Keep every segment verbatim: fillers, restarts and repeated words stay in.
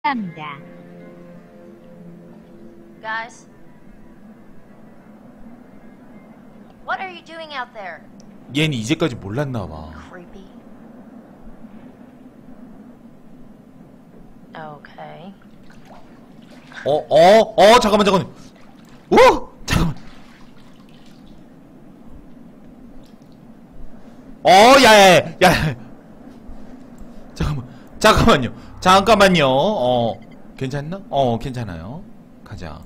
감사합니다. Guys, what are you doing out there? 얘는 이제까지 몰랐나봐. Creepy. Okay. 어, 어, 어, 잠깐만, 잠깐만. 오! 잠깐만. 어, 야, 야, 야. 잠깐만, 잠깐만요. 잠깐만요. 어, 괜찮나? 어, 괜찮아요. 가자.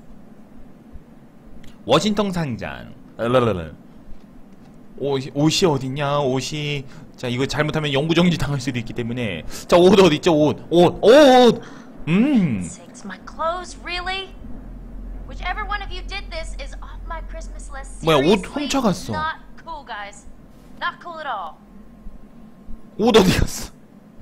워싱턴 상장. 랄랄랄. 옷, 옷이 어딨냐, 옷이. 자, 이거 잘못하면 영구정지 당할 수도 있기 때문에. 자, 옷 어딨죠, 옷. 옷, 옷! 음. Sakes, my clothes, really? Whichever one of you did this is off my Christmas list. 뭐야, 옷 Seriously, 훔쳐갔어. not cool, guys. Not cool at all. 옷 어디 갔어?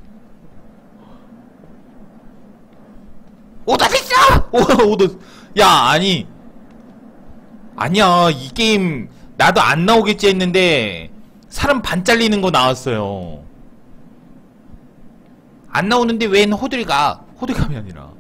옷 어디 있어? 옷, 옷, 야, 아니. 아니야, 이 게임, 나도 안 나오겠지 했는데, 사람 반 잘리는 거 나왔어요. 안 나오는데 웬 호들갑? 호들갑이 아니라.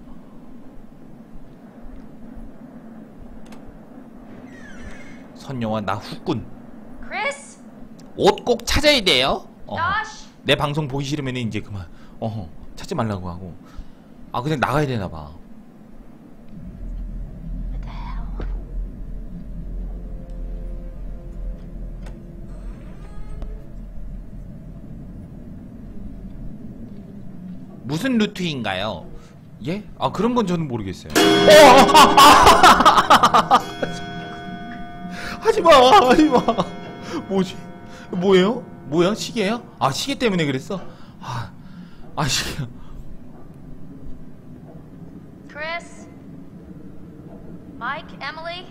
선영아, 나 후끈. Chris? 옷 꼭 찾아야 돼요? 어. Josh? 내 방송 보기 싫으면 이제 그만. 어, 찾지 말라고 하고. 아, 그냥 나가야 되나봐. What the hell? 무슨 루트인가요? 예? 아, 그런 건 저는 모르겠어요. 어! 하지마, 하지마. 뭐지? 뭐예요? 뭐야? 시계야? 아, 시계 때문에 그랬어? 아, 아, 시계. Chris? Mike? Emily?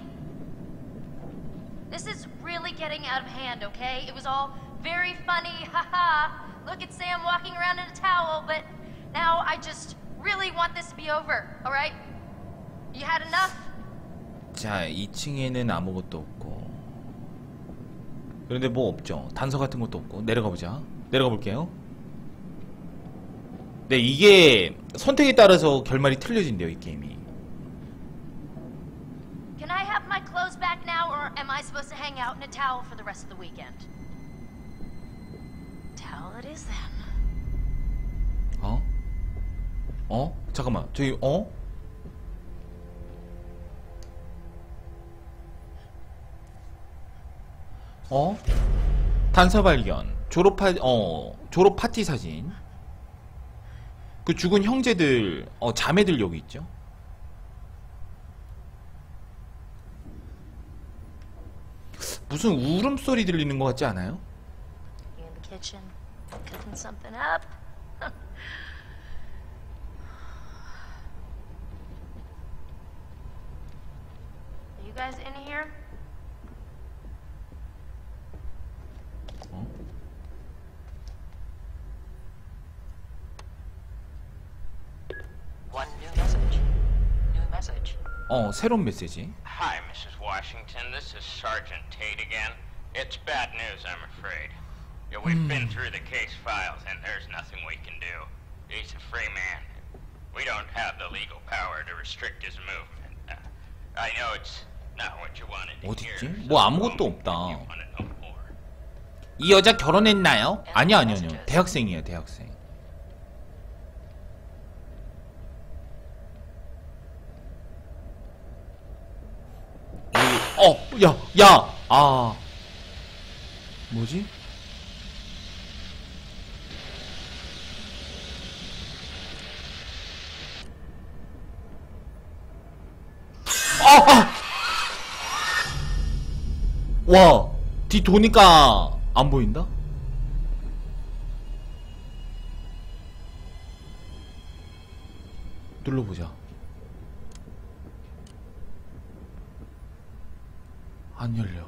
This is really getting out of hand, okay? It was all very funny, haha. Look at Sam walking around in a towel, but now I just really want this to be over, alright? You had enough? 자, 이 층에는 아무것도 없고. 그런데 뭐 없죠. 단서 같은 것도 없고. 내려가 보자. 내려가 볼게요. 네, 이게 선택에 따라서 결말이 틀려진대요, 이 게임이. Can I have my clothes back now, or am I supposed to hang out in a towel for the rest of the weekend? Towel it is then. 어? 어? 잠깐만. 저기 어? 어? 단서 발견. 졸업 파 어, 졸업 파티 사진. 그 죽은 형제들, 어, 자매들 여기 있죠. 무슨 울음소리 들리는 것 같지 않아요? You in the kitchen, cooking something up? Are you guys in here? 어? One new message. New message. 어, 새로운 메시지. Hi, Missus Washington. This is Sergeant Tate again. It's bad news, I'm afraid. Yeah, we've been through the case files, and there's nothing we can do. He's a free man. We don't have the legal power to restrict his movement. Uh, I know it's not what you wanted to 어딨지? hear. 뭐 so 아무것도 you 없다. wanna know more. 이 여자 결혼했나요? 아니요, 아니요, 아니요. 대학생이에요, 대학생. 어, 야, 야, 아, 뭐지? 아, 아! 와, 뒤 도니까 안 보인다? 눌러보자. 안 열려.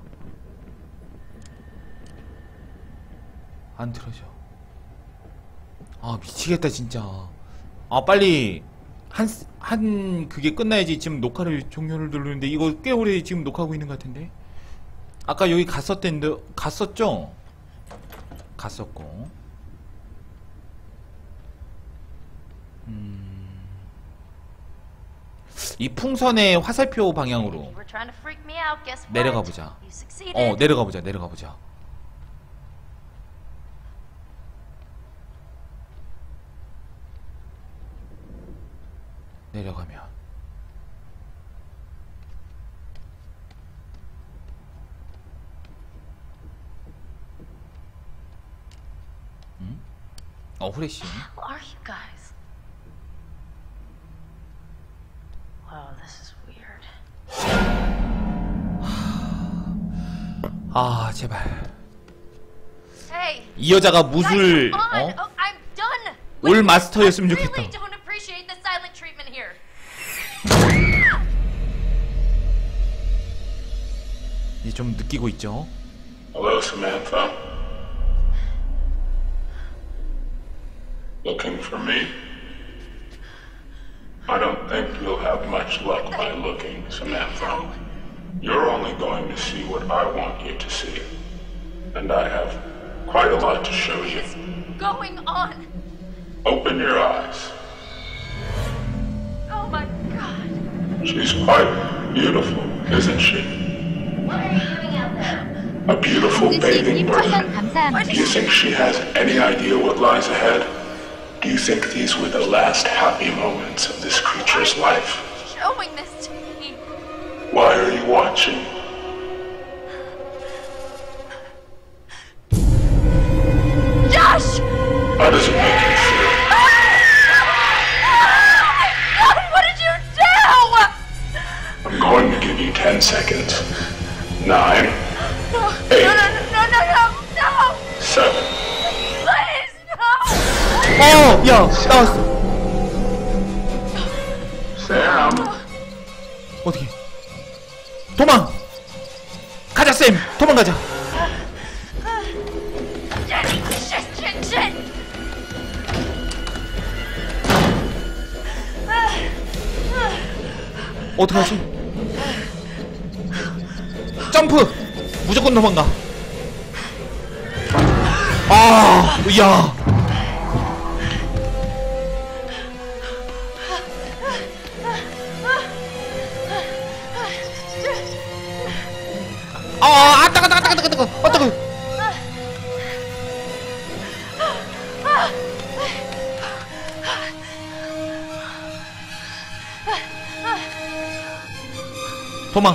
안 틀어져. 아, 미치겠다 진짜. 아, 빨리 한, 한 그게 끝나야지. 지금 녹화를 종료를 누르는데 이거 꽤 오래 지금 녹화하고 있는 것 같은데. 아까 여기 갔었던데, 갔었죠? 갔었고. 음... 이 풍선의 화살표 방향으로 You were trying to freak me out. Guess what? 내려가 보자. You succeeded. 어, 내려가 보자. 내려가 보자. 내려가면 응? 어, 후레쉬. Who are you guys? Wow, this is weird. 아, 제발. Hey. 이 여자가 Guys, 무술 come on. 어? Oh, I'm done. 올 Wait, 마스터였으면 I 좋겠다. really don't appreciate the silent treatment here. 이제 좀 느끼고 있죠. Hello, Samantha. Looking for me? I don't think you'll have much luck by looking, Samantha. You're only going to see what I want you to see. And I have quite a lot to show you. What's going on? Open your eyes. Oh my god. She's quite beautiful, isn't she? What are you doing out there? A beautiful bathing bird. What Do you think she has any idea what lies ahead? Do you think these were the last happy moments of this creature's life? showing this to me? Why are you watching? Josh! How does it make you feel? God, what did you do? I'm going to give you ten seconds. Nine, No, eight, no, no, no, no, no, no! seven. Please, no! 어, 야, 나왔어. Sam. 어떻게? 도망. 가자, 쌤. 도망가자. Shit, shit, shit! 어떡하지? 점프! 무조건 도망가. 아, 야. 아, 아, 따가, 따가, 따가, 따가, 따가, 아, 따가. 도망.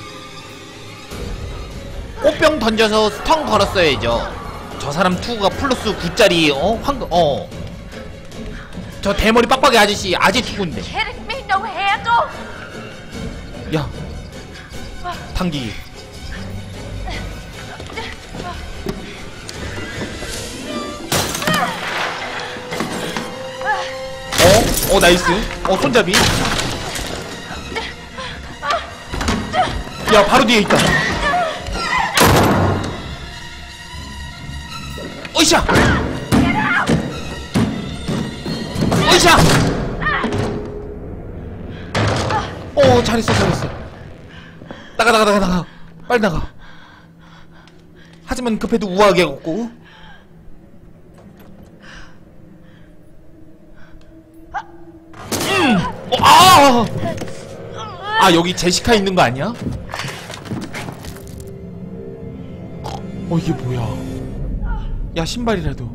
꽃병 던져서 스턴 걸었어야죠. 저 사람 투가 플러스 구짜리 어? 황금 어. 저 대머리 빡빡이 아저씨 아재 투구인데. Kidding me? No handle? 야. 당기기. 어? 어 나이스. 어 손잡이. 야 바로 뒤에 있다. 어이샤. 어이샤. 어 잘했어 잘했어. 나가 나가 나가 나가. 빨리 나가. 하지만 급해도 우아하게 걷고. 음. 어, 아. 아 여기 제시카 있는 거 아니야? 어 이게 뭐야? 야 신발이라도.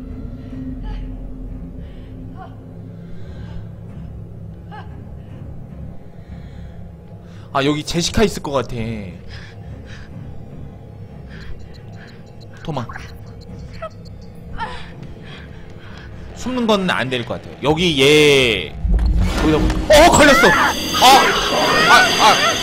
아 여기 제시카 있을 것 같아. 도망. 숨는 건 안 될 것 같아. 여기 얘 거기다 뭐... 어 걸렸어. 아, 아, 아.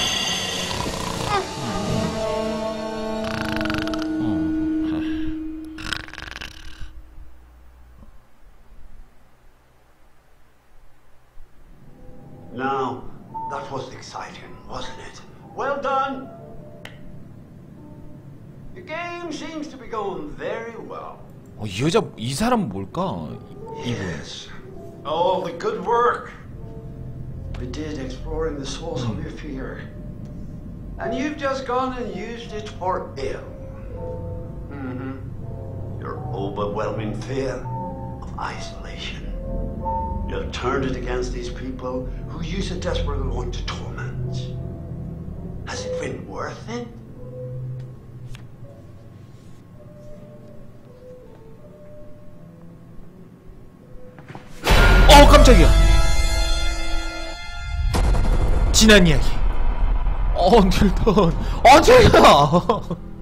Now, that was exciting, wasn't it? Well done! The game seems to be going very well. 어, 이 여자 이 사람 뭘까? 이분. Yes. All the good work we did exploring the source of your fear. And you've just gone and used it for ill. Mm-hmm. Your overwhelming fear of isolation. You have turned it against these people who you so desperately want to torment. Has it been worth it? 어 깜짝이야. 지난 이야기. 어 닐턴. 어 제가.